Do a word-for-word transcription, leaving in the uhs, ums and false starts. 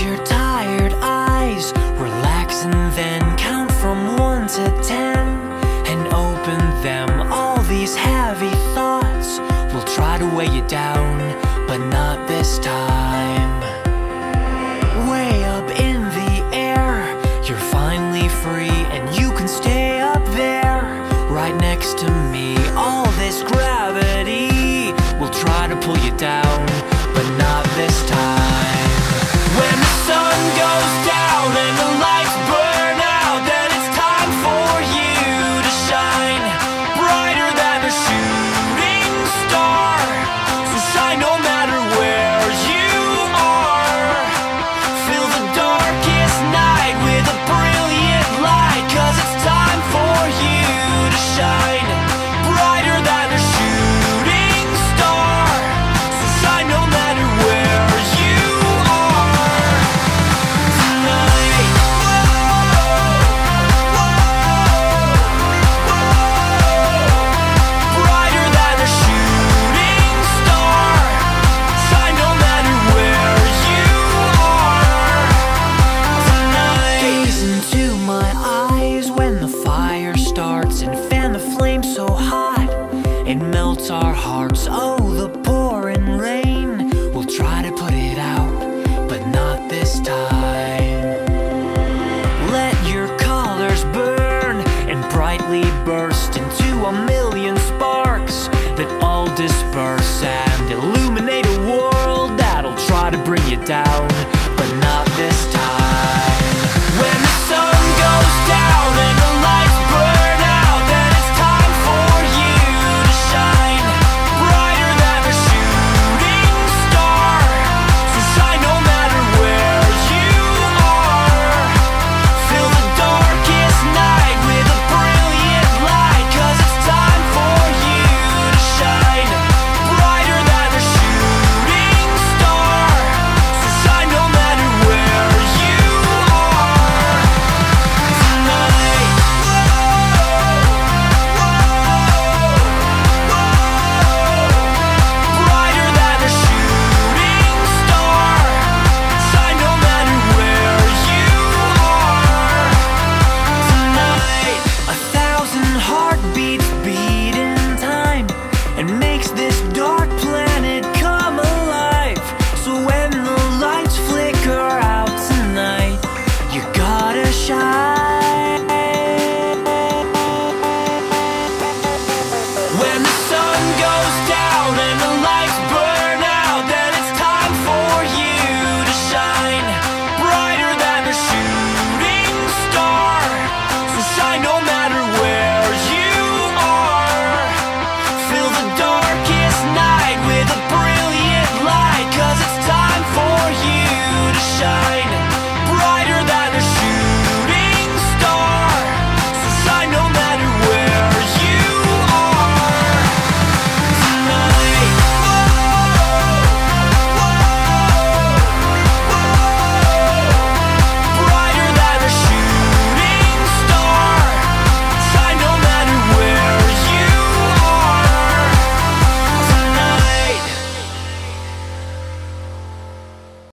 your tired eyes, relax and then count from one to ten, and open them. All these heavy thoughts will try to weigh you down, but not this time. Way up in the air, you're finally free, and you can stay up there, right next to me. All this gravity will try to pull you down, but not this time. When the sun goes down and the lights burn out, then it's time for you to shine brighter than a shooting star. So shine no matter where you are. Fill the darkest night with a brilliant light, 'cause it's time for you to shine brighter than a shooting star. So shine no matter where you are tonight. Brighter than a shooting star. Shine no matter where you are tonight. Gaze into my eyes when the fire starts, and fan the flame so hot it melts our hearts. Oh, the pouring rain will try to put it out, but not this time. Let your colors burn and brightly burst into a million sparks that all disperse and illuminate a world that'll try to bring you down.